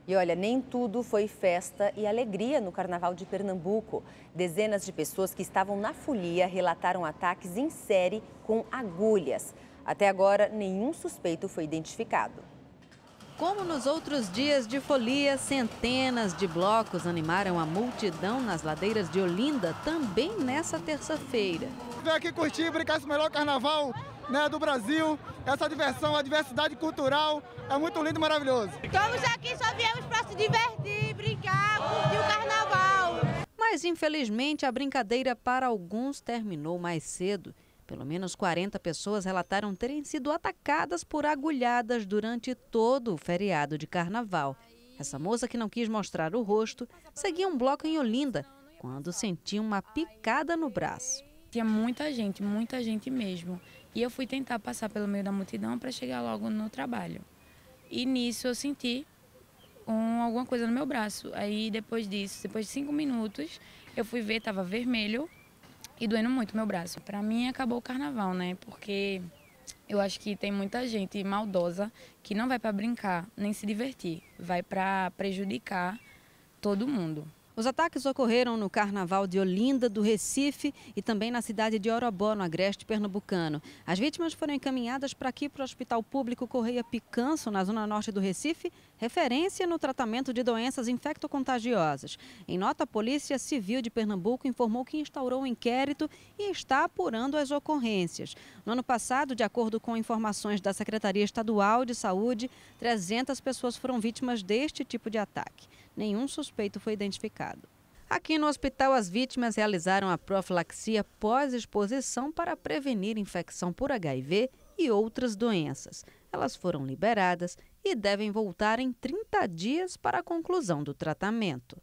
E olha, nem tudo foi festa e alegria no Carnaval de Pernambuco. Dezenas de pessoas que estavam na folia relataram ataques em série com agulhas. Até agora, nenhum suspeito foi identificado. Como nos outros dias de folia, centenas de blocos animaram a multidão nas ladeiras de Olinda, também nessa terça-feira. Vem aqui curtir, brincar esse melhor carnaval, né, do Brasil, essa diversão, a diversidade cultural, é muito lindo e maravilhoso. Estamos aqui, só viemos para se divertir, brincar, curtir o carnaval. Mas infelizmente a brincadeira para alguns terminou mais cedo. Pelo menos 40 pessoas relataram terem sido atacadas por agulhadas durante todo o feriado de carnaval. Essa moça, que não quis mostrar o rosto, seguia um bloco em Olinda quando sentiu uma picada no braço. Tinha muita gente mesmo. E eu fui tentar passar pelo meio da multidão para chegar logo no trabalho. E nisso eu senti alguma coisa no meu braço. Aí depois disso, depois de 5 minutos, eu fui ver, estava vermelho e doendo muito meu braço. Para mim acabou o carnaval, né? Porque eu acho que tem muita gente maldosa que não vai para brincar nem se divertir, vai para prejudicar todo mundo. Os ataques ocorreram no Carnaval de Olinda, do Recife, e também na cidade de Orobó, no agreste pernambucano. As vítimas foram encaminhadas para aqui, para o Hospital Público Correia Picanço, na zona norte do Recife, referência no tratamento de doenças infectocontagiosas. Em nota, a Polícia Civil de Pernambuco informou que instaurou um inquérito e está apurando as ocorrências. No ano passado, de acordo com informações da Secretaria Estadual de Saúde, 300 pessoas foram vítimas deste tipo de ataque. Nenhum suspeito foi identificado. Aqui no hospital, as vítimas realizaram a profilaxia pós-exposição para prevenir infecção por HIV e outras doenças. Elas foram liberadas e devem voltar em 30 dias para a conclusão do tratamento.